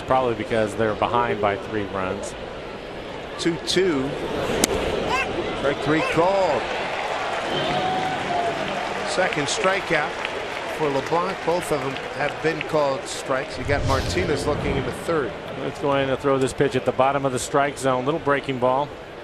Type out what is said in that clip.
probably because they're behind by 3 runs. 2-2. Strike 3 called. Second strikeout for LeBlanc. Both of them have been called strikes. You got Martinez looking into third. It's going to throw this pitch at the bottom of the strike zone. Little breaking ball.